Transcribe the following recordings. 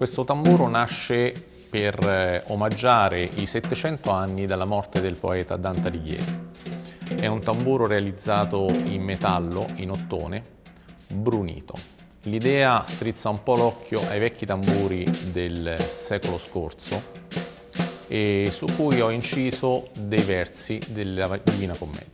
Questo tamburo nasce per omaggiare i 700 anni dalla morte del poeta Dante Alighieri. È un tamburo realizzato in metallo, in ottone, brunito. L'idea strizza un po' l'occhio ai vecchi tamburi del secolo scorso e su cui ho inciso dei versi della Divina Commedia.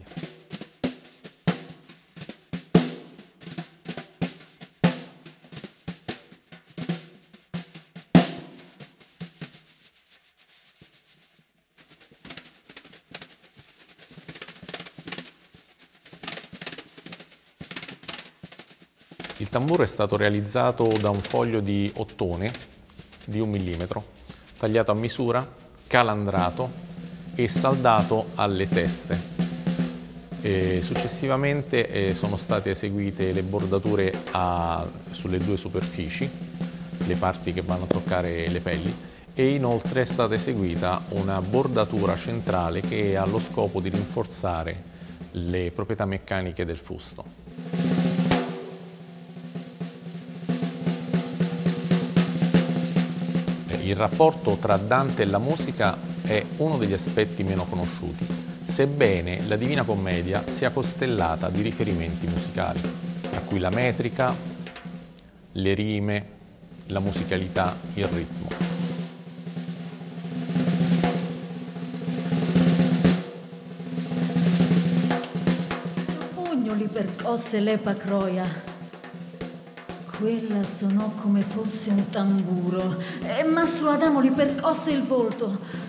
Il tamburo è stato realizzato da un foglio di ottone di 1 millimetro, tagliato a misura, calandrato e saldato alle teste. Successivamente sono state eseguite le bordature sulle due superfici, le parti che vanno a toccare le pelli, e inoltre è stata eseguita una bordatura centrale che ha lo scopo di rinforzare le proprietà meccaniche del fusto. Il rapporto tra Dante e la musica è uno degli aspetti meno conosciuti, sebbene la Divina Commedia sia costellata di riferimenti musicali, tra cui la metrica, le rime, la musicalità, il ritmo. Pugno li percosse l'epa croia. Quella suonò come fosse un tamburo e Mastro Adamo gli percosse il volto.